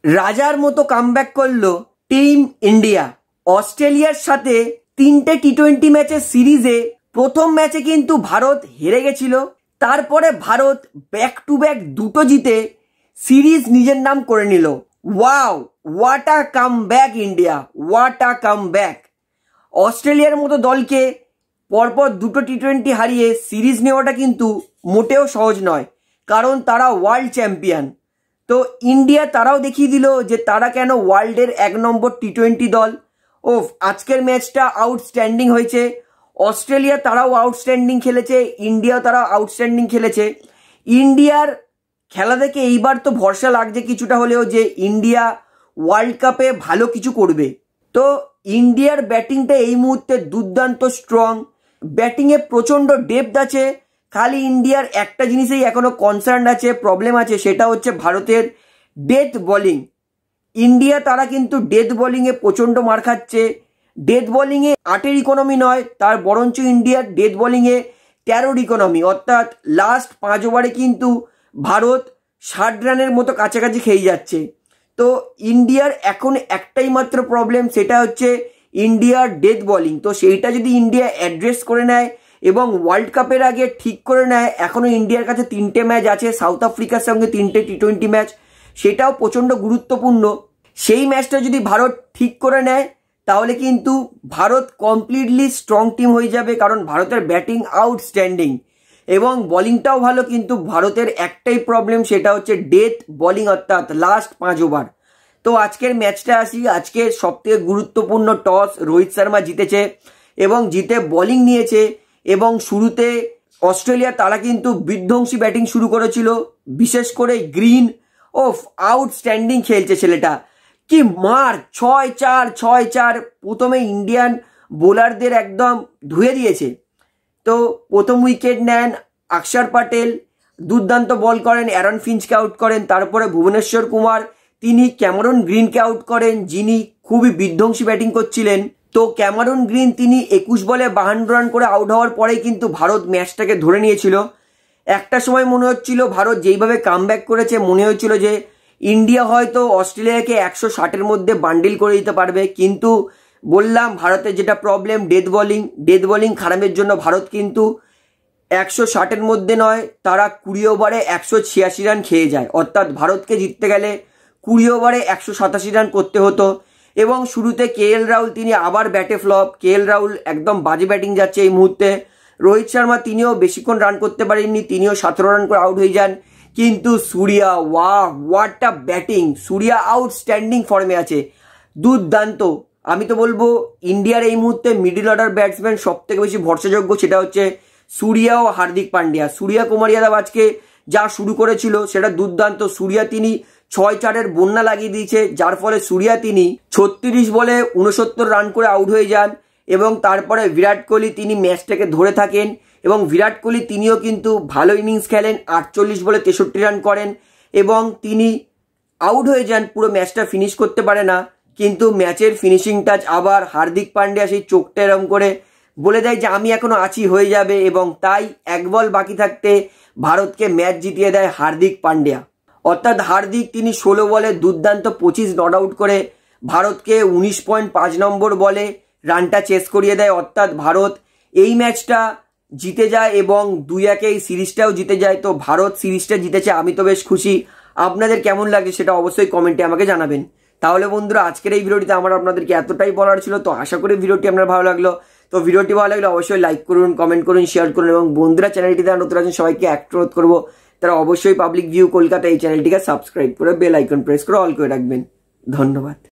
রাজার মতো কামব্যাক করলো টিম ইন্ডিয়া। অস্ট্রেলিয়ার সাথে 3টে টি20 ম্যাচের সিরিজে প্রথম ম্যাচে কিন্তু ভারত হেরে গেছিল, তারপরে ভারত ব্যাক টু ব্যাক দুটো জিতে সিরিজ নিজের নাম করে নিল। Wow, what a comeback India, what a comeback. অস্ট্রেলিয়ার মতো দলকে পরপর দুটো টি20 হারিয়ে সিরিজ নেওয়াটা কিন্তু মোটেও সহজ নয়, কারণ তারা ওয়ার্ল্ড চ্যাম্পিয়ন। তো ইন্ডিয়া তারাও দেখিয়ে দিল যে তারা কেন ওয়ার্ল্ডের 1 নম্বর টি20 দল। আজকের ম্যাচটা আউটস্ট্যান্ডিং হয়েছে। অস্ট্রেলিয়া তারাও আউটস্ট্যান্ডিং খেলেছে, ইন্ডিয়াও তারা আউটস্ট্যান্ডিং খেলেছে। ইন্ডিয়ার খেলা দেখে এইবার তো ভরসা লাগছে কিছুটা হলেও যে ইন্ডিয়া ওয়ার্ল্ড কাপে ভালো কিছু করবে। তো ইন্ডিয়ার ব্যাটিংটা এই মুহূর্তে দুর্দান্ত স্ট্রং, ব্যাটিংয়ে প্রচণ্ড ডেপথ আছে। খালি ইন্ডিয়ার একটা জিনিসেই এখনো কনসার্ন আছে, প্রবলেম আছে, সেটা হচ্ছে ভারতের ডেথ বোলিং। ইন্ডিয়া তারা কিন্তু ডেথ বোলিংয়ে প্রচণ্ড মার খাচ্ছে। ডেথ বোলিংয়ে 8-এর ইকোনমি নয়, তার বরঞ্চ ইন্ডিয়ার ডেথ বোলিংয়ে 13-র ইকোনমি, অর্থাৎ লাস্ট 5 ওভারে কিন্তু ভারত 60 রানের মতো কাছাকাছি খেয়ে যাচ্ছে। তো ইন্ডিয়ার এখন একটাই মাত্র প্রবলেম, সেটা হচ্ছে ইন্ডিয়ার ডেথ বোলিং। তো সেইটা যদি ইন্ডিয়া অ্যাড্রেস করে নেয় এবং ওয়ার্ল্ড কাপের আগে ঠিক করে নেয়, এখনও ইন্ডিয়ার কাছে 3টে ম্যাচ আছে, সাউথ আফ্রিকার সঙ্গে 3টে টি20 ম্যাচ, সেটাও প্রচণ্ড গুরুত্বপূর্ণ। সেই ম্যাচটা যদি ভারত ঠিক করে নেয় তাহলে কিন্তু ভারত কমপ্লিটলি স্ট্রং টিম হয়ে যাবে, কারণ ভারতের ব্যাটিং আউটস্ট্যান্ডিং এবং বোলিংটাও ভালো। কিন্তু ভারতের একটাই প্রবলেম, সেটা হচ্ছে ডেথ বোলিং, অর্থাৎ লাস্ট 5 ওভার। তো আজকের ম্যাচটা আসি। আজকে সবথেকে গুরুত্বপূর্ণ টস রোহিত শর্মা জিতেছে এবং জিতে বোলিং নিয়েছে। এবং শুরুতে অস্ট্রেলিয়া তারা কিন্তু বিধ্বংসী ব্যাটিং শুরু করেছিল, বিশেষ করে গ্রিন। আউটস্ট্যান্ডিং খেলছে ছেলেটা, কি মার, 6-4 প্রথমে ইন্ডিয়ান বোলারদের একদম ধুয়ে দিয়েছে। তো প্রথম উইকেট নেন অক্ষর প্যাটেল, দুর্দান্ত বল করেন, অ্যারন ফিঞ্চকে আউট করেন। তারপরে ভুবনেশ্বর কুমার তিনি ক্যামেরন গ্রিনকে আউট করেন, যিনি খুবই বিধ্বংসী ব্যাটিং করছিলেন। তো ক্যামেরন গ্রিন তিনি 21 বলে 52 রান করে আউট হওয়ার পরেই কিন্তু ভারত ম্যাচটাকে ধরে নিয়েছিল। একটা সময় মনে হচ্ছিল ভারত যেইভাবে কামব্যাক করেছে, মনে হচ্ছিল যে ইন্ডিয়া হয়তো অস্ট্রেলিয়াকে 160-এর মধ্যে বান্ডিল করে দিতে পারবে। কিন্তু বললাম ভারতের যেটা problem death bowling, death bowling খারাপের জন্য ভারত কিন্তু 160-এর মধ্যে নয়, তারা 20 ওভারে 186 রান খেয়ে যায়। অর্থাৎ ভারতকে জিততে গেলে 20 ওভারে 187 রান করতে হতো। এবং শুরুতে KL রাহুল তিনি আবার ব্যাটে ফ্লপ। KL রাহুল একদম বাজে ব্যাটিং যাচ্ছে এই মুহূর্তে। রোহিত শর্মা তিনিও বেশিক্ষণ রান করতে পারেননি, তিনিও 17 রান করে আউট হয়ে যান। কিন্তু Surya, what a batting! Surya outstanding ফর্মে আছে, দুর্দান্ত। আমি তো বলবো ইন্ডিয়ার এই মুহূর্তে মিডল অর্ডার ব্যাটসম্যান সব থেকে বেশি ভরসাযোগ্য, সেটা হচ্ছে সূর্যা ও হার্দিক পান্ডিয়া। সূর্যা কুমার যাদব আজকে যা শুরু করেছিল সেটা দুর্দান্ত। সূর্যা তিনি 6-4-এর বন্যা লাগিয়ে দিয়েছে, যার ফলে সূর্যা তিনি 36 বলে 69 রান করে আউট হয়ে যান। এবং তারপরে বিরাট কোহলি তিনি ম্যাচটাকে ধরে থাকেন এবং বিরাট কোহলি তিনিও কিন্তু ভালো ইনিংস খেলেন, 48 বলে 63 রান করেন এবং তিনি আউট হয়ে যান, পুরো ম্যাচটা ফিনিশ করতে পারে না। কিন্তু ম্যাচের ফিনিশিং টাচ আবার হার্দিক পান্ডিয়া সেই চোখটা এরম করে বলে দেয় যে আমি এখনো আছি, হয়ে যাবে। এবং তাই 1 বল বাকি থাকতে ভারতকে ম্যাচ জিতিয়ে দেয় হার্দিক পান্ডিয়া। অর্থাৎ হার্দিক তিনি 16 বলে দুর্দান্ত 25 নট আউট করে ভারতকে 19.5 নম্বর বলে রানটা চেস করিয়ে দেয়। অর্থাৎ ভারত এই ম্যাচটা জিতে যায় এবং 2-1 এই সিরিজটাও জিতে যায়। তো ভারত সিরিজটা জিতেছে, আমি তো বেশ খুশি। আপনাদের কেমন লাগছে সেটা অবশ্যই কমেন্টে আমাকে জানাবেন। তাহলে বন্ধুরা আজকের এই ভিডিওটিতে আমার আপনাদেরকে এতটাই বলার ছিল। তো আশা করি ভিডিওটি আপনার ভালো লাগলো। তো ভিডিওটি ভালো লাগলে অবশ্যই লাইক করুন, কমেন্ট করুন, শেয়ার করুন এবং বন্ধুরা চ্যানেলটিতে নতুন আছেন সবাইকে অনুরোধ করবো তারা অবশ্যই পাবলিক ভিউ কলকাতা এই চ্যানেলটিকে সাবস্ক্রাইব করে বেল আইকন প্রেস করে অল করে রাখবেন। ধন্যবাদ।